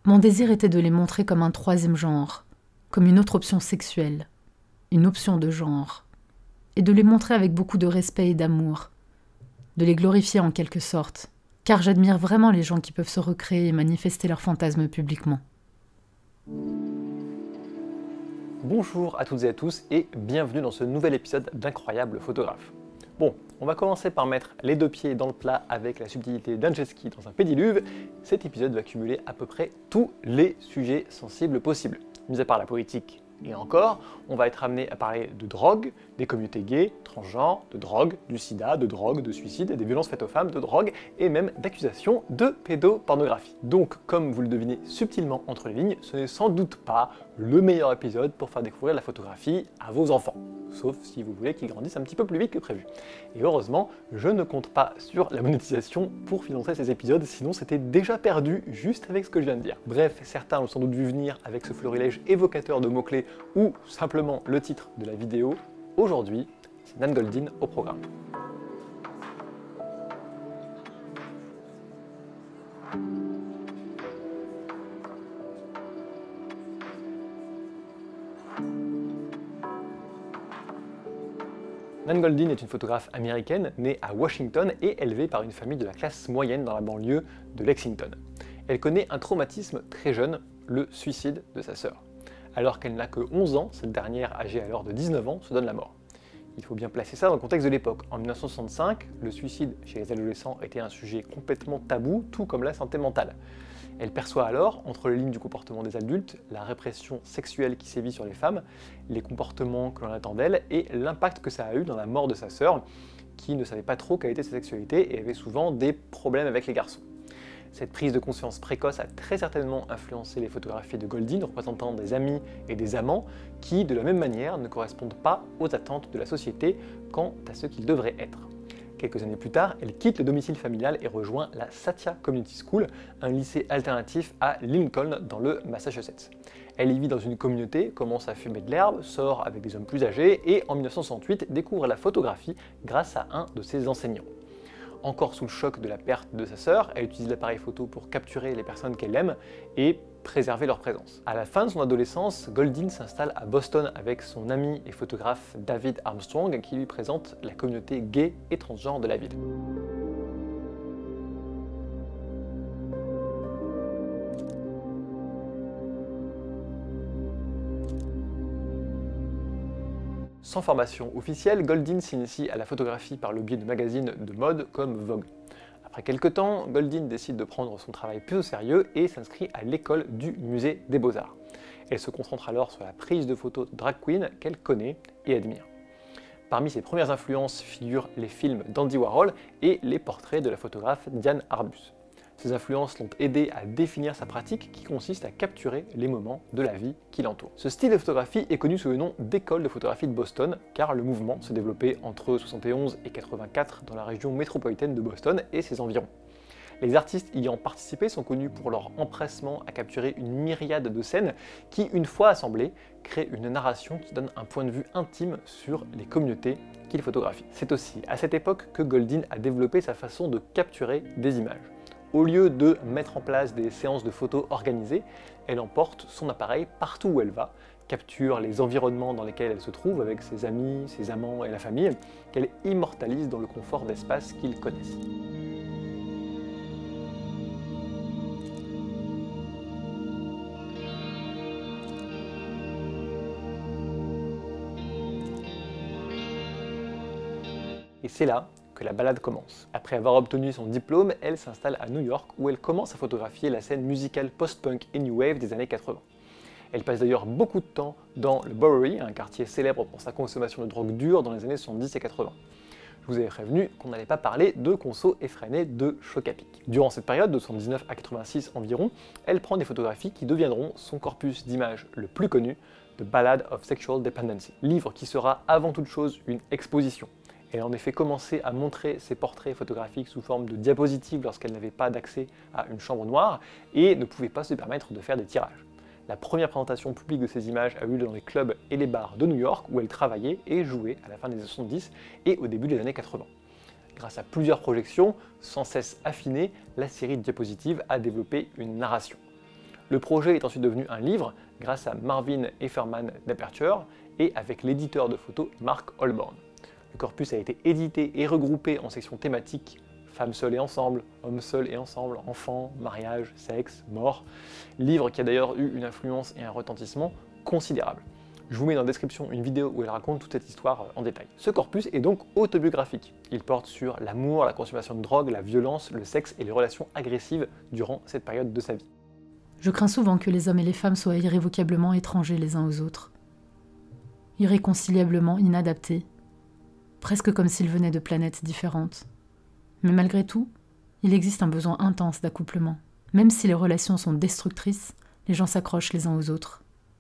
Mon désir était de les montrer comme un troisième genre, comme une autre option sexuelle, une option de genre, et de les montrer avec beaucoup de respect et d'amour, de les glorifier en quelque sorte, car j'admire vraiment les gens qui peuvent se recréer et manifester leurs fantasmes publiquement. Bonjour à toutes et à tous et bienvenue dans ce nouvel épisode d'Incroyable Photographe. Bon, on va commencer par mettre les deux pieds dans le plat avec la subtilité d'un jet ski dans un pédiluve. Cet épisode va cumuler à peu près tous les sujets sensibles possibles. Mis à part la politique et encore, on va être amené à parler de drogue, des communautés gays, transgenres, de drogue, du sida, de drogue, de suicide, des violences faites aux femmes, de drogue et même d'accusations de pédopornographie. Donc, comme vous le devinez subtilement entre les lignes, ce n'est sans doute pas le meilleur épisode pour faire découvrir la photographie à vos enfants. Sauf si vous voulez qu'ils grandissent un petit peu plus vite que prévu. Et heureusement, je ne compte pas sur la monétisation pour financer ces épisodes, sinon c'était déjà perdu juste avec ce que je viens de dire. Bref, certains l'ont sans doute vu venir avec ce florilège évocateur de mots-clés ou simplement le titre de la vidéo. Aujourd'hui, c'est Nan Goldin au programme. Nan Goldin est une photographe américaine née à Washington et élevée par une famille de la classe moyenne dans la banlieue de Lexington. Elle connaît un traumatisme très jeune, le suicide de sa sœur. Alors qu'elle n'a que 11 ans, cette dernière, âgée alors de 19 ans, se donne la mort. Il faut bien placer ça dans le contexte de l'époque. En 1965, le suicide chez les adolescents était un sujet complètement tabou, tout comme la santé mentale. Elle perçoit alors, entre les lignes du comportement des adultes, la répression sexuelle qui sévit sur les femmes, les comportements que l'on attend d'elle et l'impact que ça a eu dans la mort de sa sœur, qui ne savait pas trop quelle était sa sexualité et avait souvent des problèmes avec les garçons. Cette prise de conscience précoce a très certainement influencé les photographies de Goldin représentant des amis et des amants qui, de la même manière, ne correspondent pas aux attentes de la société quant à ce qu'ils devraient être. Quelques années plus tard, elle quitte le domicile familial et rejoint la Satya Community School, un lycée alternatif à Lincoln dans le Massachusetts. Elle y vit dans une communauté, commence à fumer de l'herbe, sort avec des hommes plus âgés et en 1968 découvre la photographie grâce à un de ses enseignants. Encore sous le choc de la perte de sa sœur, elle utilise l'appareil photo pour capturer les personnes qu'elle aime et préserver leur présence. À la fin de son adolescence, Goldin s'installe à Boston avec son ami et photographe David Armstrong qui lui présente la communauté gay et transgenre de la ville. Sans formation officielle, Goldin s'initie à la photographie par le biais de magazines de mode comme Vogue. Après quelques temps, Goldin décide de prendre son travail plus au sérieux et s'inscrit à l'école du musée des Beaux-Arts. Elle se concentre alors sur la prise de photos de drag queen qu'elle connaît et admire. Parmi ses premières influences figurent les films d'Andy Warhol et les portraits de la photographe Diane Arbus. Ces influences l'ont aidé à définir sa pratique qui consiste à capturer les moments de la vie qui l'entoure. Ce style de photographie est connu sous le nom d'école de photographie de Boston car le mouvement s'est développé entre 71 et 84 dans la région métropolitaine de Boston et ses environs. Les artistes y ayant participé sont connus pour leur empressement à capturer une myriade de scènes qui, une fois assemblées, créent une narration qui donne un point de vue intime sur les communautés qu'ils photographient. C'est aussi à cette époque que Goldin a développé sa façon de capturer des images. Au lieu de mettre en place des séances de photos organisées, elle emporte son appareil partout où elle va, capture les environnements dans lesquels elle se trouve avec ses amis, ses amants et la famille, qu'elle immortalise dans le confort d'espaces qu'ils connaissent. Et c'est là que la balade commence. Après avoir obtenu son diplôme, elle s'installe à New York où elle commence à photographier la scène musicale post-punk et new wave des années 80. Elle passe d'ailleurs beaucoup de temps dans le Bowery, un quartier célèbre pour sa consommation de drogue dure dans les années 70 et 80. Je vous avais prévenu qu'on n'allait pas parler de conso effrénée de choc à pic. Durant cette période, de 79 à 86 environ, elle prend des photographies qui deviendront son corpus d'images le plus connu, The Ballad of Sexual Dependency, livre qui sera avant toute chose une exposition. Elle a en effet commencé à montrer ses portraits photographiques sous forme de diapositives lorsqu'elle n'avait pas d'accès à une chambre noire et ne pouvait pas se permettre de faire des tirages. La première présentation publique de ces images a eu lieu dans les clubs et les bars de New York où elle travaillait et jouait à la fin des années 70 et au début des années 80. Grâce à plusieurs projections, sans cesse affinées, la série de diapositives a développé une narration. Le projet est ensuite devenu un livre grâce à Marvin Efferman d'Aperture et avec l'éditeur de photos Mark Holborn. Le corpus a été édité et regroupé en sections thématiques: femmes seules et ensemble, hommes seuls et ensemble, enfants, mariage, sexe, mort. Livre qui a d'ailleurs eu une influence et un retentissement considérable. Je vous mets dans la description une vidéo où elle raconte toute cette histoire en détail. Ce corpus est donc autobiographique. Il porte sur l'amour, la consommation de drogue, la violence, le sexe et les relations agressives durant cette période de sa vie. Je crains souvent que les hommes et les femmes soient irrévocablement étrangers les uns aux autres, irréconciliablement inadaptés, presque comme s'ils venaient de planètes différentes. Mais malgré tout, il existe un besoin intense d'accouplement. Même si les relations sont destructrices, les gens s'accrochent les uns aux autres.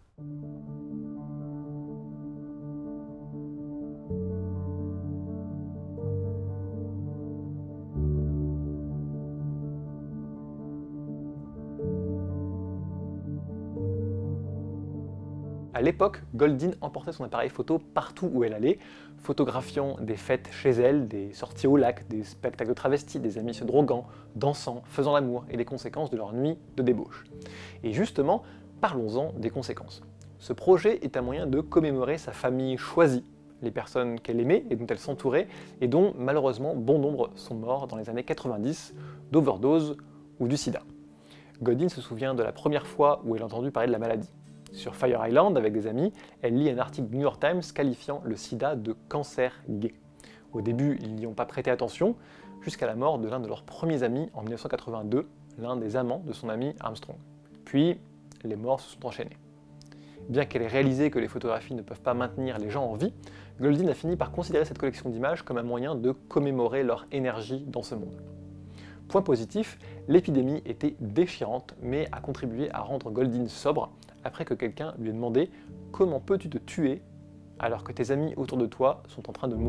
À l'époque, Goldin emportait son appareil photo partout où elle allait, photographiant des fêtes chez elle, des sorties au lac, des spectacles de travestis, des amis se droguant, dansant, faisant l'amour et les conséquences de leur nuit de débauche. Et justement, parlons-en des conséquences. Ce projet est un moyen de commémorer sa famille choisie, les personnes qu'elle aimait et dont elle s'entourait, et dont malheureusement bon nombre sont morts dans les années 90 d'overdose ou du sida. Goldin se souvient de la première fois où elle a entendu parler de la maladie. Sur Fire Island, avec des amis, elle lit un article du New York Times qualifiant le sida de cancer gay. Au début, ils n'y ont pas prêté attention, jusqu'à la mort de l'un de leurs premiers amis en 1982, l'un des amants de son ami Armstrong. Puis, les morts se sont enchaînées. Bien qu'elle ait réalisé que les photographies ne peuvent pas maintenir les gens en vie, Goldin a fini par considérer cette collection d'images comme un moyen de commémorer leur énergie dans ce monde. Point positif, l'épidémie était déchirante, mais a contribué à rendre Goldin sobre, après que quelqu'un lui ait demandé « Comment peux-tu te tuer alors que tes amis autour de toi sont en train de mourir ?»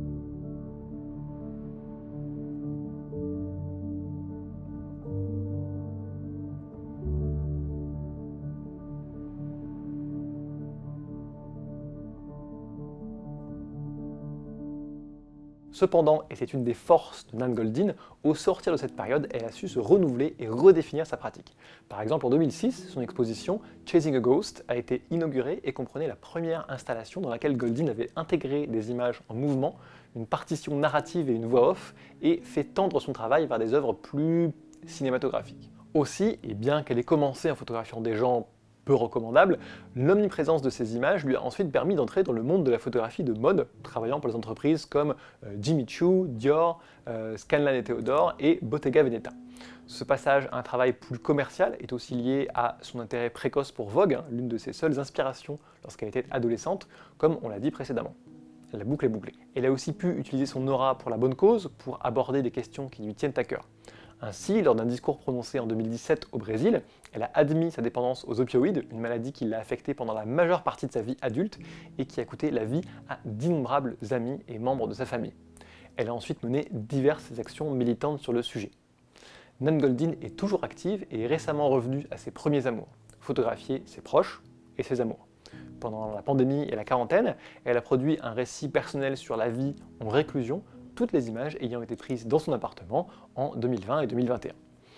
Cependant, et c'est une des forces de Nan Goldin, au sortir de cette période, elle a su se renouveler et redéfinir sa pratique. Par exemple, en 2006, son exposition Chasing a Ghost a été inaugurée et comprenait la première installation dans laquelle Goldin avait intégré des images en mouvement, une partition narrative et une voix off, et fait tendre son travail vers des œuvres plus cinématographiques. Aussi, et bien qu'elle ait commencé en photographiant des gens peu recommandable, l'omniprésence de ces images lui a ensuite permis d'entrer dans le monde de la photographie de mode, travaillant pour des entreprises comme Jimmy Choo, Dior, Scanlan et Theodore et Bottega Veneta. Ce passage à un travail plus commercial est aussi lié à son intérêt précoce pour Vogue, l'une de ses seules inspirations lorsqu'elle était adolescente, comme on l'a dit précédemment. La boucle est bouclée. Elle a aussi pu utiliser son aura pour la bonne cause, pour aborder des questions qui lui tiennent à cœur. Ainsi, lors d'un discours prononcé en 2017 au Brésil, elle a admis sa dépendance aux opioïdes, une maladie qui l'a affectée pendant la majeure partie de sa vie adulte et qui a coûté la vie à d'innombrables amis et membres de sa famille. Elle a ensuite mené diverses actions militantes sur le sujet. Nan Goldin est toujours active et est récemment revenue à ses premiers amours, photographier ses proches et ses amours. Pendant la pandémie et la quarantaine, elle a produit un récit personnel sur la vie en réclusion, toutes les images ayant été prises dans son appartement en 2020 et 2021.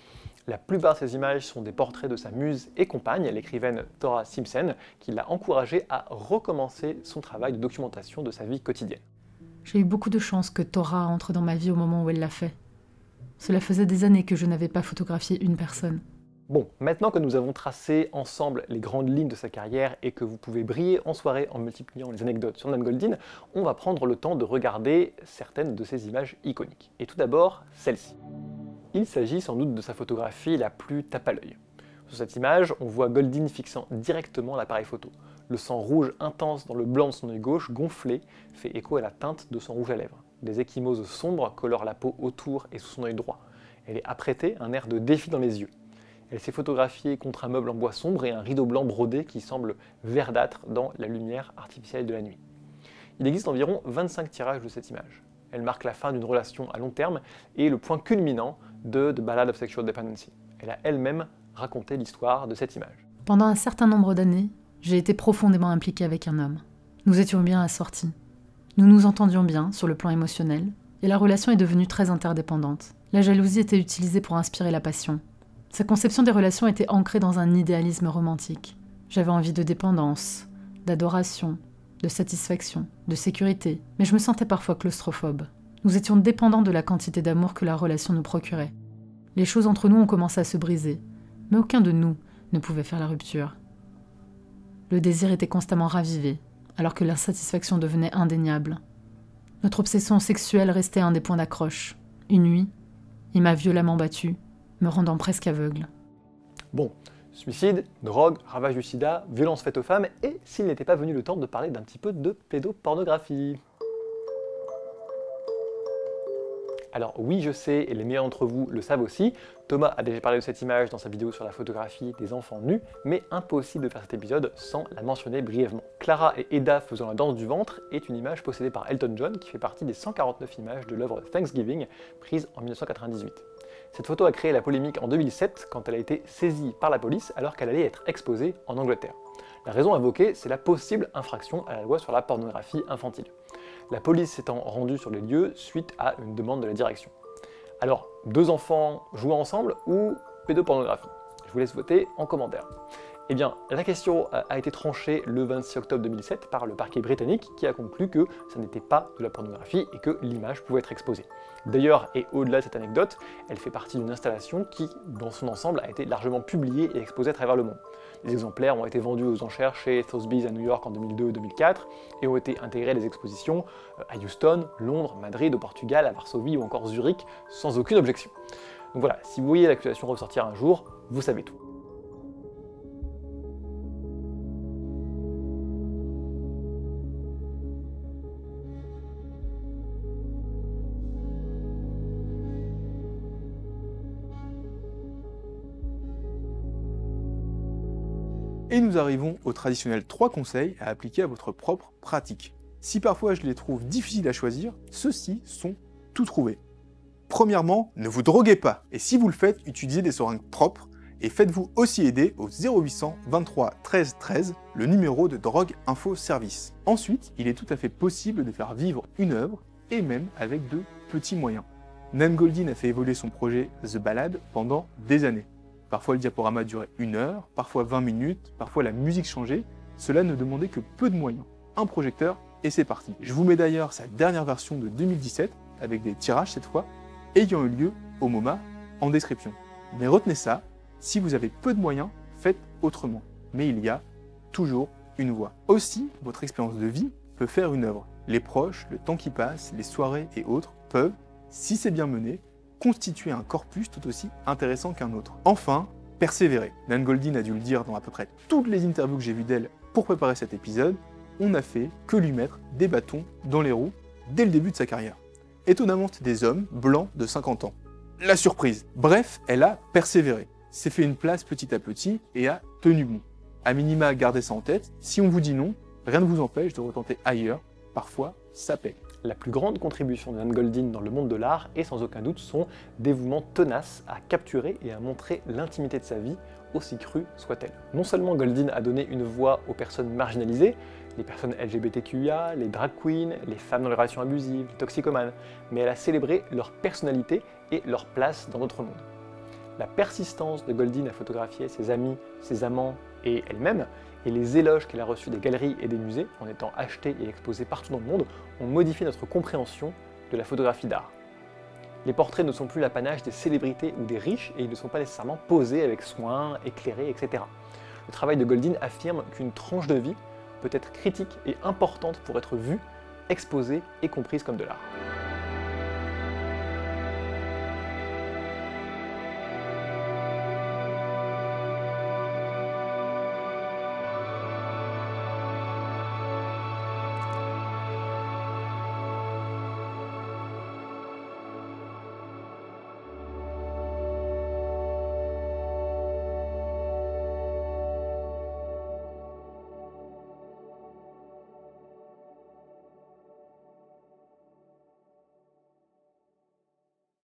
La plupart de ces images sont des portraits de sa muse et compagne, l'écrivaine Tora Simpson, qui l'a encouragée à recommencer son travail de documentation de sa vie quotidienne. J'ai eu beaucoup de chance que Tora entre dans ma vie au moment où elle l'a fait. Cela faisait des années que je n'avais pas photographié une personne. Bon, maintenant que nous avons tracé ensemble les grandes lignes de sa carrière et que vous pouvez briller en soirée en multipliant les anecdotes sur Nan Goldin, on va prendre le temps de regarder certaines de ses images iconiques. Et tout d'abord, celle-ci. Il s'agit sans doute de sa photographie la plus tape à l'œil. Sur cette image, on voit Goldin fixant directement l'appareil photo. Le sang rouge intense dans le blanc de son œil gauche, gonflé, fait écho à la teinte de son rouge à lèvres. Des ecchymoses sombres colorent la peau autour et sous son œil droit. Elle est apprêtée, un air de défi dans les yeux. Elle s'est photographiée contre un meuble en bois sombre et un rideau blanc brodé qui semble verdâtre dans la lumière artificielle de la nuit. Il existe environ 25 tirages de cette image. Elle marque la fin d'une relation à long terme et le point culminant de The Ballad of Sexual Dependency. Elle a elle-même raconté l'histoire de cette image. Pendant un certain nombre d'années, j'ai été profondément impliquée avec un homme. Nous étions bien assortis. Nous nous entendions bien sur le plan émotionnel et la relation est devenue très interdépendante. La jalousie était utilisée pour inspirer la passion. Sa conception des relations était ancrée dans un idéalisme romantique. J'avais envie de dépendance, d'adoration, de satisfaction, de sécurité, mais je me sentais parfois claustrophobe. Nous étions dépendants de la quantité d'amour que la relation nous procurait. Les choses entre nous ont commencé à se briser, mais aucun de nous ne pouvait faire la rupture. Le désir était constamment ravivé, alors que l'insatisfaction devenait indéniable. Notre obsession sexuelle restait un des points d'accroche. Une nuit, il m'a violemment battue, me rendant presque aveugle. Bon, suicide, drogue, ravage du sida, violence faite aux femmes, et s'il n'était pas venu le temps de parler d'un petit peu de pédopornographie. Alors oui, je sais, et les meilleurs d'entre vous le savent aussi, Thomas a déjà parlé de cette image dans sa vidéo sur la photographie des enfants nus, mais impossible de faire cet épisode sans la mentionner brièvement. Clara et Eda faisant la danse du ventre est une image possédée par Elton John qui fait partie des 149 images de l'œuvre Thanksgiving, prise en 1998. Cette photo a créé la polémique en 2007 quand elle a été saisie par la police alors qu'elle allait être exposée en Angleterre. La raison invoquée, c'est la possible infraction à la loi sur la pornographie infantile. La police s'étant rendue sur les lieux suite à une demande de la direction. Alors, 2 enfants jouant ensemble ou pédopornographie? Je vous laisse voter en commentaire. Eh bien, la question a été tranchée le 26 octobre 2007 par le parquet britannique qui a conclu que ça n'était pas de la pornographie et que l'image pouvait être exposée. D'ailleurs, et au-delà de cette anecdote, elle fait partie d'une installation qui, dans son ensemble, a été largement publiée et exposée à travers le monde. Les exemplaires ont été vendus aux enchères chez Sotheby's à New York en 2002 et 2004 et ont été intégrés à des expositions à Houston, Londres, Madrid, au Portugal, à Varsovie ou encore Zurich, sans aucune objection. Donc voilà, si vous voyez l'accusation ressortir un jour, vous savez tout. Et nous arrivons aux traditionnels 3 conseils à appliquer à votre propre pratique. Si parfois je les trouve difficiles à choisir, ceux-ci sont tout trouvés. Premièrement, ne vous droguez pas. Et si vous le faites, utilisez des seringues propres et faites-vous aussi aider au 0800 23 13 13, le numéro de Drogue Info Service. Ensuite, il est tout à fait possible de faire vivre une œuvre, et même avec de petits moyens. Nan Goldin a fait évoluer son projet The Ballad pendant des années. Parfois le diaporama durait 1 heure, parfois 20 minutes, parfois la musique changeait. Cela ne demandait que peu de moyens. Un projecteur et c'est parti. Je vous mets d'ailleurs sa dernière version de 2017, avec des tirages cette fois, ayant eu lieu au MoMA en description. Mais retenez ça, si vous avez peu de moyens, faites autrement. Mais il y a toujours une voie. Aussi, votre expérience de vie peut faire une œuvre. Les proches, le temps qui passe, les soirées et autres peuvent, si c'est bien mené, constituer un corpus tout aussi intéressant qu'un autre. Enfin, persévérer. Nan Goldin a dû le dire dans à peu près toutes les interviews que j'ai vues d'elle pour préparer cet épisode, on n'a fait que lui mettre des bâtons dans les roues dès le début de sa carrière. Étonnamment, c'est des hommes blancs de 50 ans. La surprise. Bref, elle a persévéré, s'est fait une place petit à petit et a tenu bon. A minima, gardez ça en tête, si on vous dit non, rien ne vous empêche de retenter ailleurs, parfois ça paie. La plus grande contribution de Nan Goldin dans le monde de l'art est sans aucun doute son dévouement tenace à capturer et à montrer l'intimité de sa vie, aussi crue soit-elle. Non seulement Goldin a donné une voix aux personnes marginalisées, les personnes LGBTQIA, les drag queens, les femmes dans les relations abusives, les toxicomanes, mais elle a célébré leur personnalité et leur place dans notre monde. La persistance de Goldin à photographier ses amis, ses amants et elle-même, et les éloges qu'elle a reçus des galeries et des musées, en étant achetée et exposée partout dans le monde, ont modifié notre compréhension de la photographie d'art. Les portraits ne sont plus l'apanage des célébrités ou des riches et ils ne sont pas nécessairement posés avec soin, éclairés, etc. Le travail de Goldin affirme qu'une tranche de vie peut être critique et importante pour être vue, exposée et comprise comme de l'art.